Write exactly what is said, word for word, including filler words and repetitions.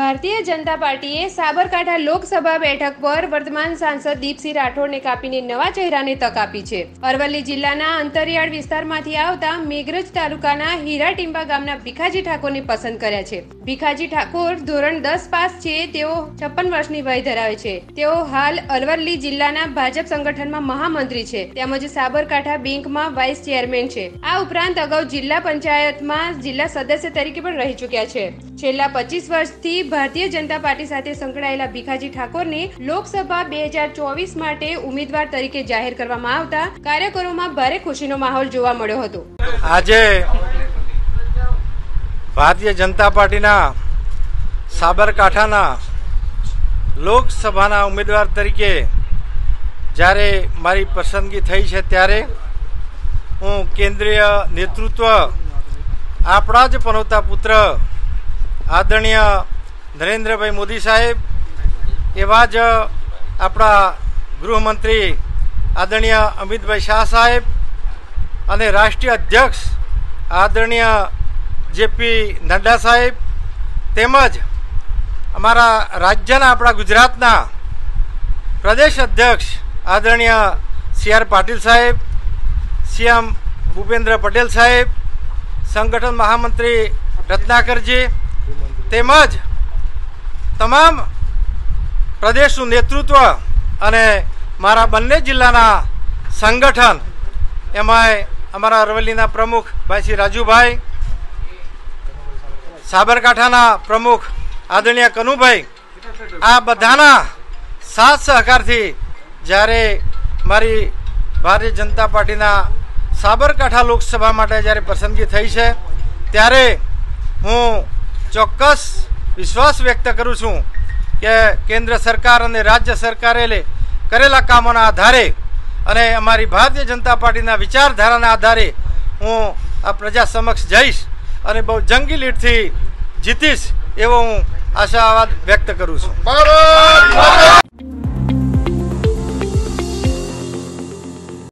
ભારતીય જનતા પાર્ટીએ સાબરકાંઠા લોકસભા બેઠક પર વર્તમાન સાંસદ દીપસિંહ રાઠોડને કાપીને નવા ચહેરાને તક આપી છે। અરવલ્લી જિલ્લાના અંતરિયાળ વિસ્તારમાંથી આવતા મેઘરજ તાલુકાના હીરાટીંબા ગામના ભીખાજી ઠાકોરને પસંદ કર્યા છે। ભીખાજી ઠાકોર ધોરણ દસ પાસ છે। તેઓ છપ્પન વર્ષની વય ધરાવે છે। તેઓ હાલ અરવલ્લી જિલ્લાના ભાજપ સંગઠનમાં મહામંત્રી છે તેમજ સાબરકાંઠા બેંકમાં વાઇસ ચેરમેન છે। આ ઉપરાંત અગાઉ જિલ્લા પંચાયતમાં જિલ્લા સદસ્ય તરીકે પણ રહી ચૂક્યા છે। છેલ્લા પચીસ વર્ષથી ભારતીય જનતા પાર્ટી સાથે સંકળાયેલા ભીખાજી ઠાકોરને લોકસભા બે હજાર ચોવીસ માટે ઉમેદવાર તરીકે જાહેર કરવામાં આવતા કાર્યકરોમાં ભારે ખુશીનો માહોલ જોવા મળ્યો હતો। આજે ભારતીય જનતા પાર્ટીના સાબરકાંઠાના લોકસભાના ઉમેદવાર તરીકે જ્યારે મારી પસંદગી થઈ છે ત્યારે હું કેન્દ્રીય નેતૃત્વ આપણા જ પનોતા પુત્ર આદરણીય નરેન્દ્રભાઈ મોદી સાહેબ એવા જ આપણા ગૃહમંત્રી આદરણીય અમિતભાઈ શાહ સાહેબ અને રાષ્ટ્રીય અધ્યક્ષ આદરણીય જેપી નડ્ડા સાહેબ તેમજ અમારા રાજ્યના આપણા ગુજરાતના પ્રદેશ અધ્યક્ષ આદરણીય સી આર પાટીલ સાહેબ, સીએમ ભૂપેન્દ્ર પટેલ સાહેબ, સંગઠન મહામંત્રી રત્નાકરજી તેમજ તમામ પ્રદેશનું નેતૃત્વ અને મારા બંને જિલ્લાના સંગઠન એમાંય અમારા અરવલ્લીના પ્રમુખ ભાઈ શ્રી રાજુભાઈ, સાબરકાંઠાના પ્રમુખ આદરણીય કનુભાઈ, આ બધાના સાથ સહકારથી જ્યારે મારી ભારતીય જનતા પાર્ટીના સાબરકાંઠા લોકસભા માટે જ્યારે પસંદગી થઈ છે ત્યારે હું ચોક્કસ વિશ્વાસ વ્યક્ત કરું છું કે કેન્દ્ર સરકાર અને રાજ્ય સરકારે કરેલા કામોના આધારે અને અમારી ભારતીય જનતા પાર્ટીના વિચારધારાના આધારે હું આ પ્રજા સમક્ષ જઈશ અને બહુ જંગી લીડથી જીતીશ એવો હું આશાવાદ વ્યક્ત કરું છું।